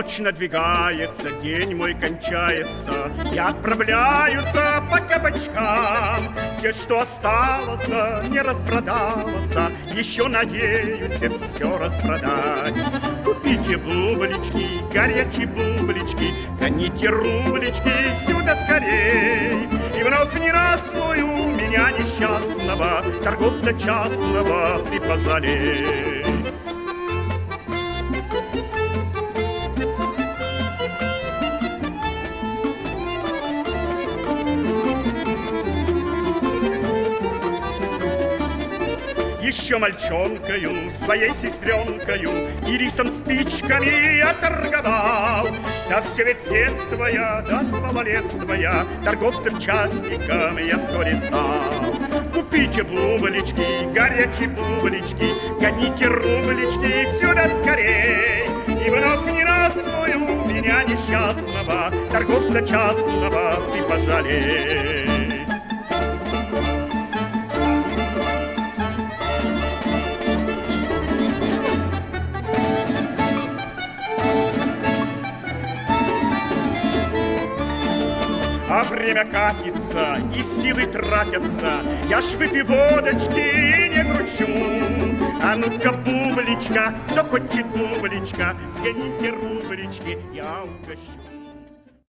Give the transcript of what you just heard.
Ночь надвигается, день мой кончается, и отправляются по кабачкам. Все, что осталось, не распродалось, еще надеюсь все распродать. Купите бублички, горячие бублички, гоните рублички сюда скорей. И вновь не раз свою меня несчастного, торговца частного, ты пожалей. Еще мальчонкою, своей сестренкою и рисом спичками я торговал. Да все ведь с детства я, да с малолетства я торговцем-частником я вскоре стал. Купите бублички, горячие бублички, гоните рублички сюда скорей. И вновь не раз свою меня несчастного, торговца частного, ты пожалей. А время катится, и силы тратятся, я ж выпью водочки и не грущу. А ну-ка, бубличка, кто хочет бубличка, гоните рублички, я угощу.